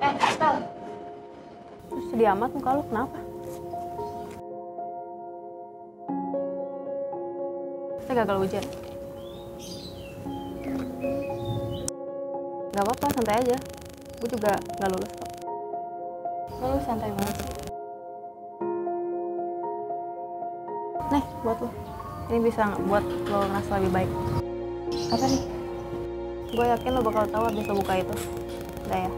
Estel. Terus sedih amat muka lu, kenapa? Saya gagal ujian. Gak apa-apa, santai aja. Gue juga gak lulus kok. Lu santai banget sih. Nih, buat lo. Ini bisa buat lo ngerasa lebih baik. Apa nih? Gue yakin lo bakal tahu abis lo buka itu. Udah ya.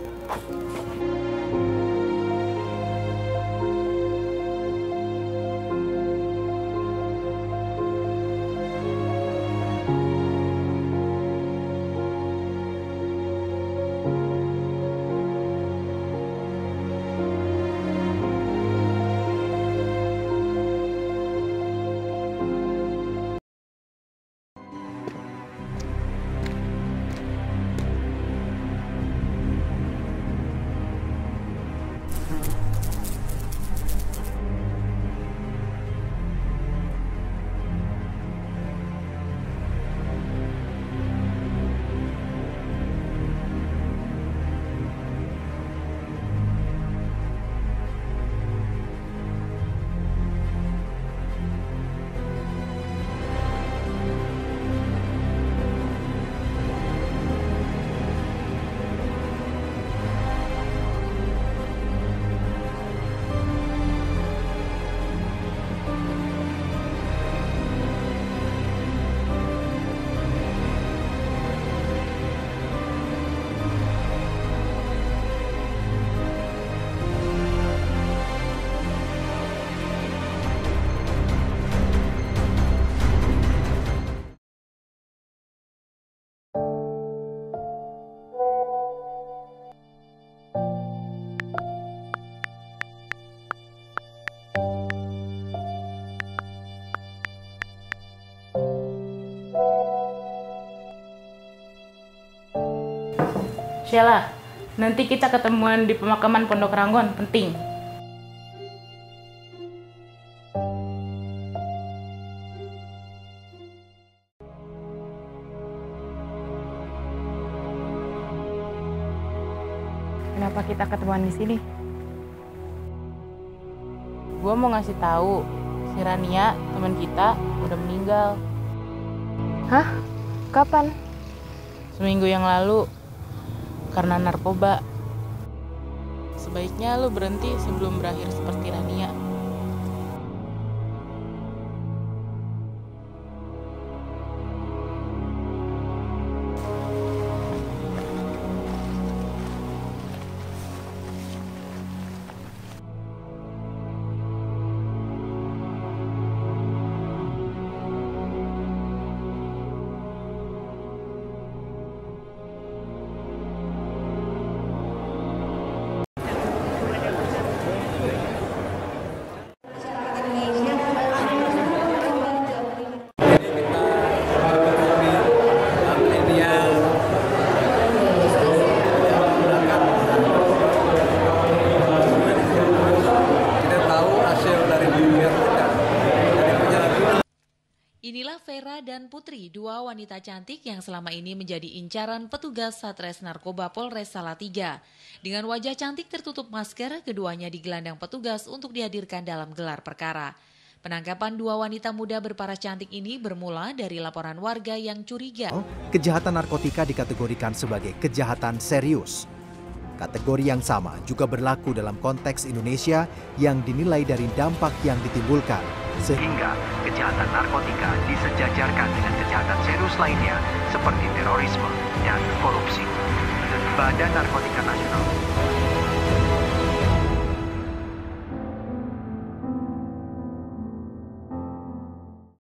Sheila, nanti kita ketemuan di pemakaman Pondok Ranggon, penting. Kenapa kita ketemuan di sini? Gua mau ngasih tahu, si Rania, teman kita, udah meninggal. Hah? Kapan? Seminggu yang lalu. Karena narkoba. Sebaiknya lu berhenti sebelum berakhir seperti Rania. Inilah Vera dan Putri, dua wanita cantik yang selama ini menjadi incaran petugas Satres Narkoba Polres Salatiga. Dengan wajah cantik tertutup masker, keduanya digelandang petugas untuk dihadirkan dalam gelar perkara. Penangkapan dua wanita muda berparas cantik ini bermula dari laporan warga yang curiga. Kejahatan narkotika dikategorikan sebagai kejahatan serius. Kategori yang sama juga berlaku dalam konteks Indonesia yang dinilai dari dampak yang ditimbulkan. Sehingga kejahatan narkotika disejajarkan dengan kejahatan serius lainnya seperti terorisme dan korupsi. Badan Narkotika Nasional